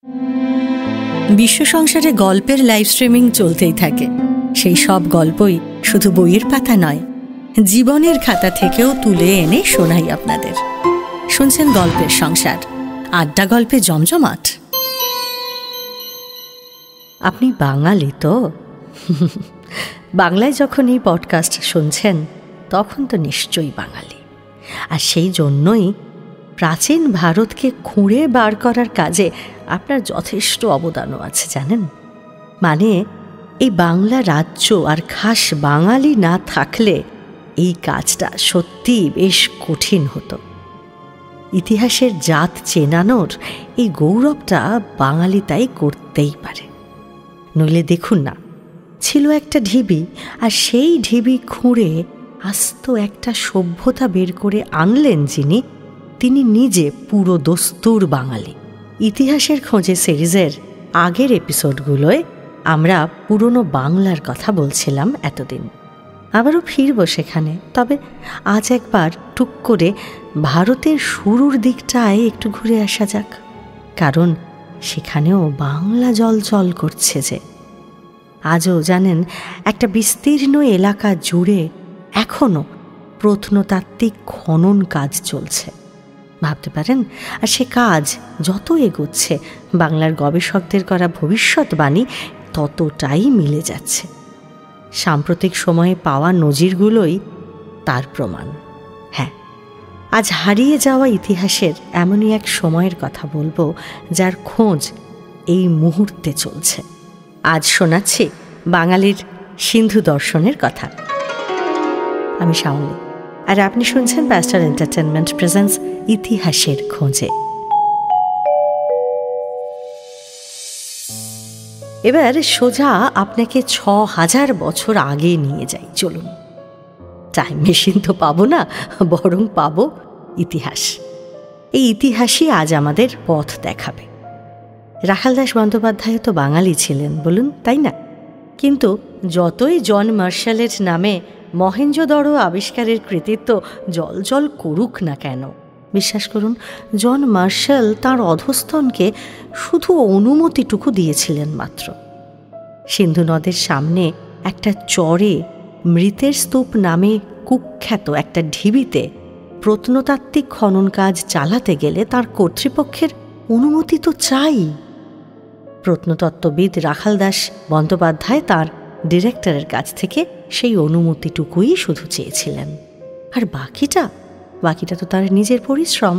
বিশ্ব সংসারে গল্পের লাইভ স্ট্রিমিং চলতেই থাকে। সেই সব গল্পই শুধু বইয়ের পাতা নয়, জীবনের খাতা থেকেও তুলে এনে শোনাই আপনাদের। শুনছেন গল্পের সংসার, আড্ডা গল্পে জমজমাট। আপনি বাঙালি তো? বাংলায় যখন এই পডকাস্ট শুনছেন তখন তো নিশ্চয়ই বাঙালি। আর সেই জন্যই প্রাচীন ভারতকে খুঁড়ে বার করার কাজে আপনার যথেষ্ট অবদানও আছে, জানেন। মানে এই বাংলা রাজ্য আর খাস বাঙালি না থাকলে এই কাজটা সত্যি বেশ কঠিন হতো। ইতিহাসের জাত চেনানোর এই গৌরবটা বাঙালি তাই করতেই পারে। নইলে দেখুন না, ছিল একটা ঢিবি, আর সেই ঢিবি খুঁড়ে আস্ত একটা সভ্যতা বের করে আনলেন যিনি, তিনি নিজে পুরো দস্তুর বাঙালি। ইতিহাসের খোঁজে সিরিজের আগের এপিসোডগুলোয় আমরা পুরনো বাংলার কথা বলছিলাম এতদিন। আবারও ফিরব সেখানে, তবে আজ একবার টুক করে ভারতের শুরুর দিকটায় একটু ঘুরে আসা যাক, কারণ সেখানেও বাংলা জলচল করছে যে। আজও জানেন, একটা বিস্তীর্ণ এলাকা জুড়ে এখনও প্রত্নতাত্ত্বিক খনন কাজ চলছে। ভাবতে পারেন, আর সে কাজ যত এগোচ্ছে বাংলার গবেষকদের করা ভবিষ্যৎবাণী ততটাই মিলে যাচ্ছে। সাম্প্রতিক সময়ে পাওয়া নজিরগুলোই তার প্রমাণ। হ্যাঁ, আজ হারিয়ে যাওয়া ইতিহাসের এমনই এক সময়ের কথা বলবো, যার খোঁজ এই মুহূর্তে চলছে। আজ শোনাচ্ছি বাঙালির সিন্ধু দর্শনের কথা। আমি শাওলি, আর আপনি শুনছেন প্যাস্টার এন্টারটেনমেন্ট প্রেজেন্স ইতিহাসের খোঁজে। এবার সোজা আপনাকে ৬,০০০ বছর আগে নিয়ে যাই, চলুন। টাইম মেশিন তো পাবো না, বরং পাবো ইতিহাস। এই ইতিহাসই আজ আমাদের পথ দেখাবে। রাখালদাস বন্দ্যোপাধ্যায় তো বাঙালি ছিলেন, বলুন, তাই না? কিন্তু যতই জন মার্শালের নামে মহেঞ্জোদড়ো আবিষ্কারের কৃতিত্ব জলজল করুক না কেন, বিশ্বাস করুন, জন মার্শাল তাঁর অধস্তনকে শুধু অনুমতিটুকু দিয়েছিলেন মাত্র। সিন্ধু নদের সামনে একটা চরে মৃতের স্তূপ নামে কুখ্যাত একটা ঢিবিতে প্রত্নতাত্ত্বিক খনন কাজ চালাতে গেলে তার কর্তৃপক্ষের অনুমতি তো চাই। প্রত্নতত্ত্ববিদ রাখালদাস বন্দ্যোপাধ্যায় তার ডিরেক্টরের কাছ থেকে সেই অনুমতিটুকুই শুধু চেয়েছিলেন, আর বাকিটা তো তার নিজের পরিশ্রম।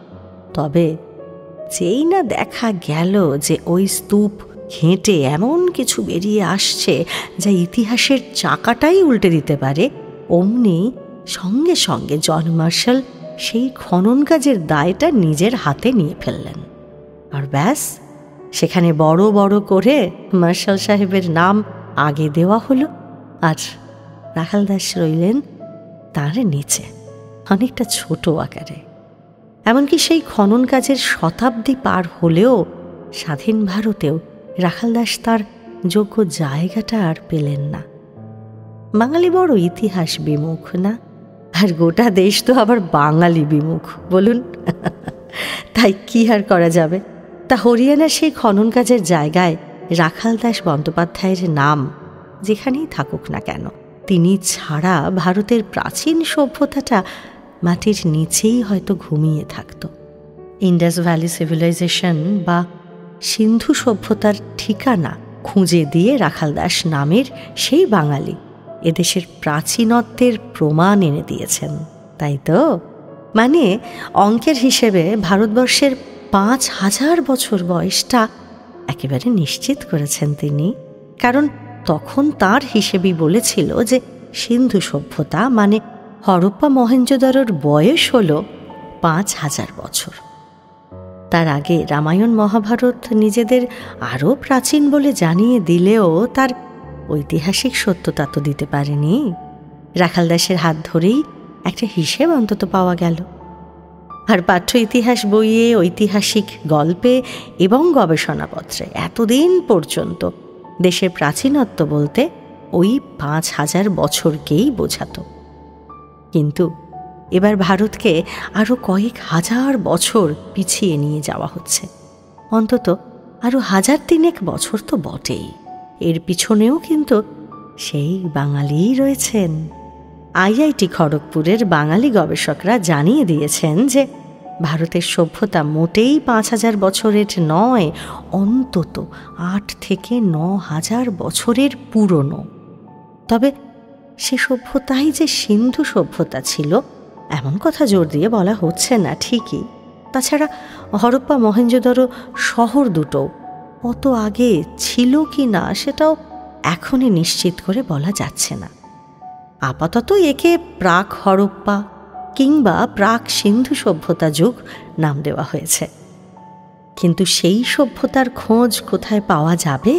তবে যেই না দেখা গেল যে ওই স্তূপ ঘেঁটে এমন কিছু বেরিয়ে আসছে যা ইতিহাসের চাকাটাই উল্টে দিতে পারে, অমনি সঙ্গে সঙ্গে জন মার্শাল সেই খনন কাজের দায়টা নিজের হাতে নিয়ে ফেললেন। আর ব্যাস, সেখানে বড় বড় করে মার্শাল সাহেবের নাম আগে দেওয়া হলো, আর রাখালদাস রইলেন তার নিচে অনেকটা ছোট আকারে। এমনকি সেই খনন কাজের শতাব্দী পার হলেও স্বাধীন ভারতেও রাখালদাস তার যোগ্য জায়গাটা আর পেলেন না। বাঙালি বড় ইতিহাস বিমুখ না? আর গোটা দেশ তো আবার বাঙালি বিমুখ, বলুন। তাই কি আর করা যাবে? তা হরিয়ানার সেই খনন কাজের জায়গায় রাখালদাস বন্দ্যোপাধ্যায়ের নাম যেখানেই থাকুক না কেন, তিনি ছাড়া ভারতের প্রাচীন সভ্যতাটা মাটির নিচেই হয়তো ঘুমিয়ে থাকত। ইন্ডাস ভ্যালি সিভিলাইজেশন বা সিন্ধু সভ্যতার ঠিকানা খুঁজে দিয়ে রাখালদাস নামের সেই বাঙালি এদেশের প্রাচীনত্বের প্রমাণ এনে দিয়েছেন, তাই তো? মানে অঙ্কের হিসেবে ভারতবর্ষের ৫,০০০ বছর বয়সটা একেবারে নিশ্চিত করেছেন তিনি। কারণ তখন তার হিসেবেই বলেছিল যে সিন্ধু সভ্যতা মানে হরপ্পা মহেঞ্জোদড়োর বয়স হল ৫,০০০ বছর। তার আগে রামায়ণ মহাভারত নিজেদের আরও প্রাচীন বলে জানিয়ে দিলেও তার ঐতিহাসিক সত্যতা তো দিতে পারেনি। রাখালদাসের হাত ধরেই একটা হিসেব অন্তত পাওয়া গেল। আর পাঠ্য ইতিহাস বইয়ে, ঐতিহাসিক গল্পে এবং গবেষণাপত্রে এতদিন পর্যন্ত দেশের প্রাচীনত্ব বলতে ওই ৫,০০০ বছরকেই বোঝাতো। কিন্তু এবার ভারতকে আরও কয়েক হাজার বছর পিছিয়ে নিয়ে যাওয়া হচ্ছে। অন্তত আরও 1000 বছর তো বটেই, এর পিছনেও কিন্তু সেই বাঙালিই রয়েছেন। আইআইটি খড়গপুরের বাঙালি গবেষকরা জানিয়ে দিয়েছেন যে ভারতের সভ্যতা মোটেই 5000 বছরের নয়, অন্তত 8 থেকে 9000 বছরের পুরনো। তবে সে সভ্যতাই যে সিন্ধু সভ্যতা ছিল এমন কথা জোর দিয়ে বলা হচ্ছে না ঠিকই। তাছাড়া হরপ্পা মহেঞ্জোদারো শহর দুটো অত আগে ছিল কি না সেটাও এখনই নিশ্চিত করে বলা যাচ্ছে না। আপাতত একে প্রাক হরপ্পা কিংবা প্রাক সিন্ধু সভ্যতা যুগ নাম দেওয়া হয়েছে। কিন্তু সেই সভ্যতার খোঁজ কোথায় পাওয়া যাবে?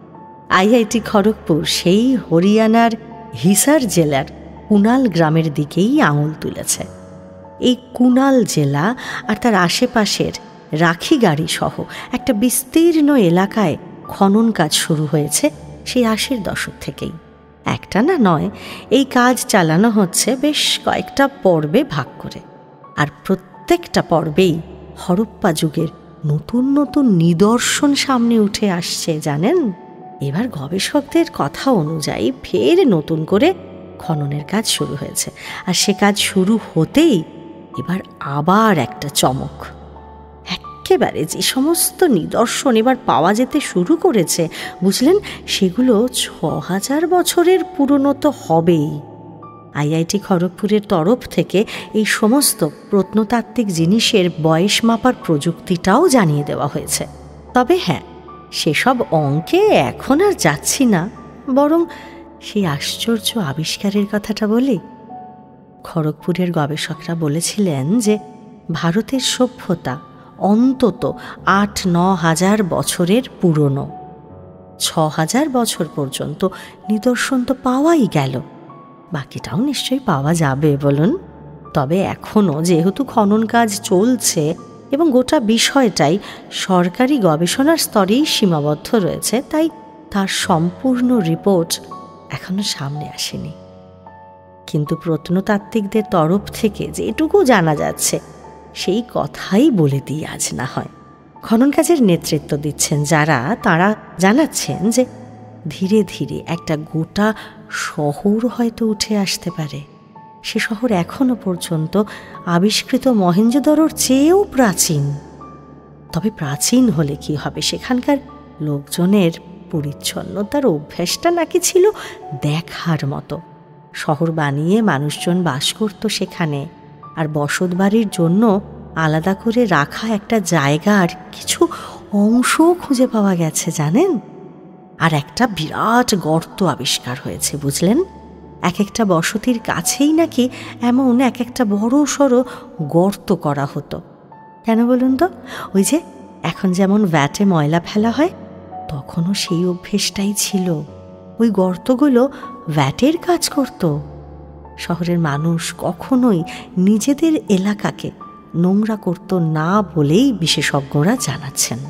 আইআইটি খড়গপুর সেই হরিয়ানার হিসার জেলার কুনাল গ্রামের দিকেই আঙুল তুলেছে। এই কুনাল জেলা আর তার আশেপাশের রাখিগাড়ি সহ একটা বিস্তীর্ণ এলাকায় খনন কাজ শুরু হয়েছে সেই 80-র দশক থেকেই। একটা না নয়, এই কাজ চালানো হচ্ছে বেশ কয়েকটা পর্বে ভাগ করে, আর প্রত্যেকটা পর্বেই হরপ্পা যুগের নতুন নতুন নিদর্শন সামনে উঠে আসছে জানেন। এবার গবেষকদের কথা অনুযায়ী ফের নতুন করে খননের কাজ শুরু হয়েছে, আর সে কাজ শুরু হতেই এবার আবার একটা চমক। একেবারে যে সমস্ত নিদর্শন এবার পাওয়া যেতে শুরু করেছে বুঝলেন, সেগুলো 6000 বছরের পুরনো তো হবেই। আইআইটি খড়গপুরের তরফ থেকে এই সমস্ত প্রত্নতাত্ত্বিক জিনিসের বয়স মাপার প্রযুক্তিটাও জানিয়ে দেওয়া হয়েছে। তবে হ্যাঁ, সেসব অঙ্কে এখন আর যাচ্ছি না, বরং সেই আশ্চর্য আবিষ্কারের কথাটা বলি। খড়গপুরের গবেষকরা বলেছিলেন যে ভারতের সভ্যতা অন্তত 8-9 হাজার বছরের পুরনো। 6000 বছর পর্যন্ত নিদর্শন তো পাওয়াই গেল, বাকিটাও নিশ্চয়ই পাওয়া যাবে বলুন। তবে এখনও যেহেতু খনন কাজ চলছে এবং গোটা বিষয়টাই সরকারি গবেষণার স্তরেই সীমাবদ্ধ রয়েছে, তাই তার সম্পূর্ণ রিপোর্ট এখনো সামনে আসেনি। কিন্তু প্রত্নতাত্ত্বিকদের তরফ থেকে যেটুকু জানা যাচ্ছে সেই কথাই বলে দিই আজ না হয়। খনন কাজের নেতৃত্ব দিচ্ছেন যারা, তারা জানাচ্ছেন যে ধীরে ধীরে একটা গোটা শহর হয়তো উঠে আসতে পারে। সে শহর এখনো পর্যন্ত আবিষ্কৃত মহেঞ্জোদারোর চেয়েও প্রাচীন। তবে প্রাচীন হলে কি হবে, সেখানকার লোকজনের পরিচ্ছন্নতার অভ্যাসটা নাকি ছিল দেখার মতো। শহর বানিয়ে মানুষজন বাস করত সেখানে, আর বসত বাড়ির জন্য আলাদা করে রাখা একটা জায়গার কিছু অংশও খুঁজে পাওয়া গেছে জানেন। আর একটা বিরাট গর্ত আবিষ্কার হয়েছে বুঝলেন। এক একটা বসতির কাছেই নাকি এমন এক একটা বড় সড়ো গর্ত করা হতো। কেন বলুন তো? ওই যে এখন যেমন ভ্যাটে ময়লা ফেলা হয়, তখনও সেই অভ্যেসটাই ছিল। ওই গর্তগুলো ভ্যাটের কাজ করত। শহরের মানুষ কখনোই নিজেদের এলাকাকে নোংরা করত না বলেই বিশেষজ্ঞরা জানাচ্ছেন।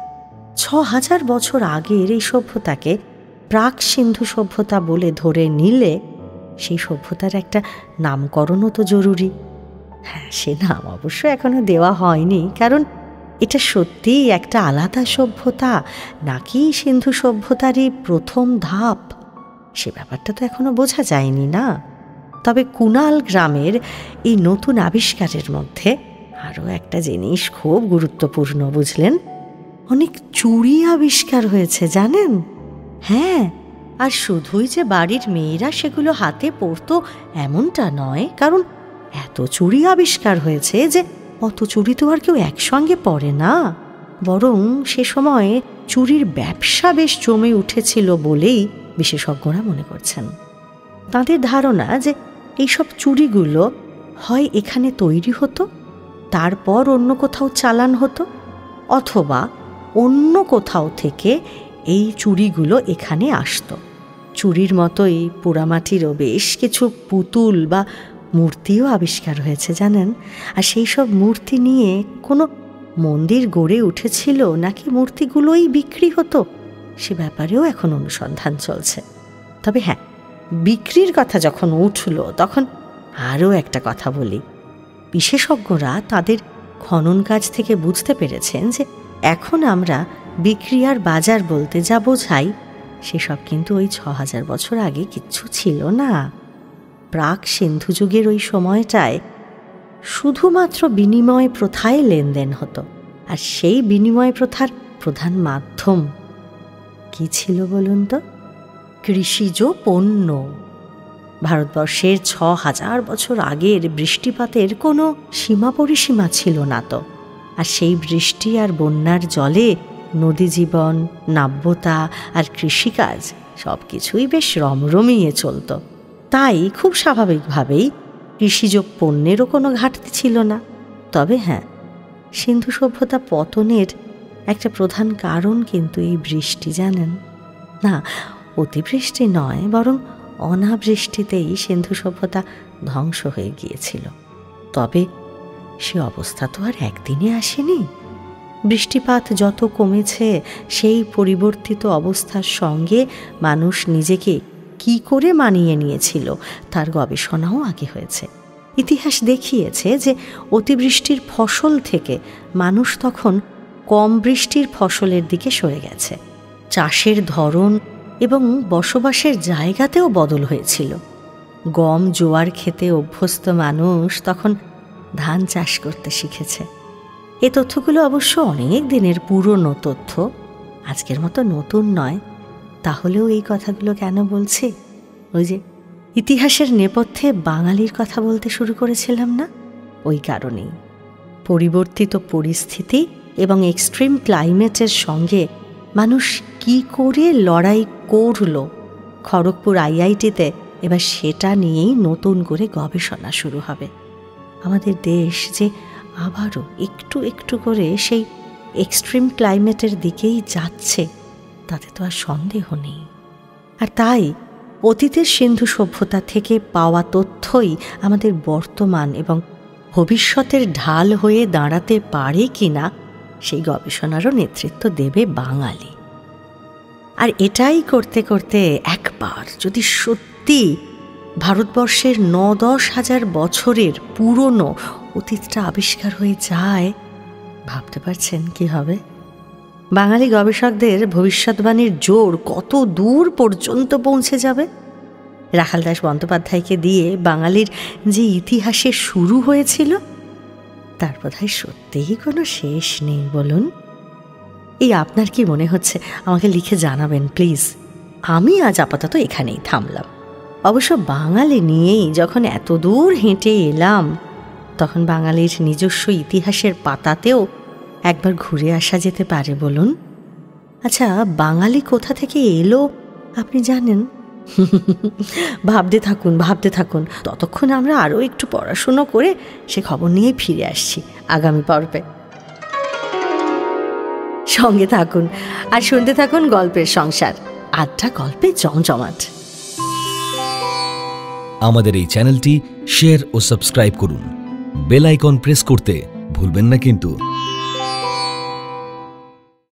6000 বছর আগের এই সভ্যতাকে প্রাক সিন্ধু সভ্যতা বলে ধরে নিলে সেই সভ্যতার একটা নামকরণও তো জরুরি। হ্যাঁ, সে নাম অবশ্য এখনো দেওয়া হয়নি, কারণ এটা সত্যিই একটা আলাদা সভ্যতা নাকি সিন্ধু সভ্যতারই প্রথম ধাপ, সে ব্যাপারটা তো এখনো বোঝা যায়নি না। তবে কুনাল গ্রামের এই নতুন আবিষ্কারের মধ্যে আরও একটা জিনিস খুব গুরুত্বপূর্ণ বুঝলেন, অনেক চুড়ি আবিষ্কার হয়েছে জানেন। হ্যাঁ, আর শুধুই যে বাড়ির মেয়েরা সেগুলো হাতে পরতো এমনটা নয়, কারণ এত চুড়ি আবিষ্কার হয়েছে যে অত চুড়ি তো আর কেউ একসঙ্গে পরে না, বরং সে সময় চুড়ির ব্যবসা বেশ জমে উঠেছিল বলেই বিশেষজ্ঞরা মনে করছেন। তাদের ধারণা যে এইসব চুড়িগুলো হয় এখানে তৈরি হতো, তারপর অন্য কোথাও চালান হতো, অথবা অন্য কোথাও থেকে এই চুড়িগুলো এখানে আসতো। চুড়ির মতোই পোড়ামাটিরও বেশ কিছু পুতুল বা মূর্তিও আবিষ্কার হয়েছে জানেন। আর সেই সব মূর্তি নিয়ে কোনো মন্দির গড়ে উঠেছিল নাকি মূর্তিগুলোই বিক্রি হতো, সে ব্যাপারেও এখন অনুসন্ধান চলছে। তবে হ্যাঁ, বিক্রির কথা যখন উঠল তখন আরও একটা কথা বলি। বিশেষজ্ঞরা তাদের খনন কাজ থেকে বুঝতে পেরেছেন যে এখন আমরা বিক্রি আর বাজার বলতে যা বোঝাই সেসব কিন্তু ওই ৬,০০০ বছর আগে কিচ্ছু ছিল না। প্রাক সিন্ধু যুগের ওই সময়টায় শুধুমাত্র বিনিময় প্রথায় লেনদেন হতো, আর সেই বিনিময় প্রথার প্রধান মাধ্যম কি ছিল বলুন তো? কৃষিজ পণ্য। ভারতবর্ষের ৬,০০০ বছর আগের বৃষ্টিপাতের কোনো সীমা পরিসীমা ছিল না তো, আর সেই বৃষ্টি আর বন্যার জলে নদী জীবন, নাব্যতা আর কৃষিকাজ সব কিছুই বেশ রমরমিয়ে চলত। তাই খুব স্বাভাবিকভাবেই কৃষিজ পণ্যেরও কোনো ঘাটতি ছিল না। তবে হ্যাঁ, সিন্ধু সভ্যতা পতনের একটা প্রধান কারণ কিন্তু এই বৃষ্টি, জানেন না? অতিবৃষ্টি নয়, বরং অনাবৃষ্টিতেই সিন্ধু সভ্যতা ধ্বংস হয়ে গিয়েছিল। তবে সে অবস্থা তো আর একদিনে আসেনি। বৃষ্টিপাত যত কমেছে, সেই পরিবর্তিত অবস্থার সঙ্গে মানুষ নিজেকে কি করে মানিয়ে নিয়েছিল তার গবেষণাও আগে হয়েছে। ইতিহাস দেখিয়েছে যে অতিবৃষ্টির ফসল থেকে মানুষ তখন কম বৃষ্টির ফসলের দিকে সরে গেছে। চাষের ধরন এবং বসবাসের জায়গাতেও বদল হয়েছিল। গম জোয়ার খেতে অভ্যস্ত মানুষ তখন ধান চাষ করতে শিখেছে। এ তথ্যগুলো অবশ্য অনেক দিনের পুরনো তথ্য, আজকের মতো নতুন নয়। তাহলেও এই কথাগুলো কেন বলছি? ওই যে ইতিহাসের নেপথ্যে বাঙালির কথা বলতে শুরু করেছিলাম না, ওই কারণেই। পরিবর্তিত পরিস্থিতি এবং এক্সট্রিম ক্লাইমেটের সঙ্গে মানুষ কি করে লড়াই করল, খড়গপুর IITতে এবার সেটা নিয়েই নতুন করে গবেষণা শুরু হবে। আমাদের দেশ যে আবারও একটু একটু করে সেই এক্সট্রিম ক্লাইমেটের দিকেই যাচ্ছে, তাতে তো আর সন্দেহ নেই। আর তাই অতীতের সিন্ধু সভ্যতা থেকে পাওয়া তথ্যই আমাদের বর্তমান এবং ভবিষ্যতের ঢাল হয়ে দাঁড়াতে পারে কিনা সেই গবেষণারও নেতৃত্ব দেবে বাঙালি। আর এটাই করতে করতে একবার যদি সত্যি ভারতবর্ষের ৯-১০ হাজার বছরের পুরনো অতীতটা আবিষ্কার হয়ে যায়, ভাবতে পারছেন কি হবে? বাঙালি গবেষকদের ভবিষ্যৎবাণীর জোর কত দূর পর্যন্ত পৌঁছে যাবে। রাখালদাস বন্দ্যোপাধ্যায়কে দিয়ে বাঙালির যে ইতিহাসের শুরু হয়েছিল, তার বোধহয় সত্যিই কোনো শেষ নেই, বলুন? এই আপনার কি মনে হচ্ছে আমাকে লিখে জানাবেন প্লিজ। আমি আজ আপাতত এখানেই থামলাম। অবশ্য বাঙালি নিয়েই যখন এত দূর হেঁটে এলাম, তখন বাঙালির নিজস্ব ইতিহাসের পাতাতেও একবার ঘুরে আসা যেতে পারে, বলুন? আচ্ছা, বাঙালি কোথা থেকে এলো আপনি জানেন? ভাবতে থাকুন। ততক্ষণ আমরা আরও একটু পড়াশুনো করে সে খবর নিয়ে ফিরে আসছি আগামী পর্বে। সঙ্গে থাকুন আর শুনতে থাকুন গল্পের সংসার, আড্ডা গল্পে জমজমাট। আমাদের এই চ্যানেলটি শেয়ার ও সাবস্ক্রাইব করুন। বেল আইকন প্রেস করতে ভুলবেন না কিন্তু।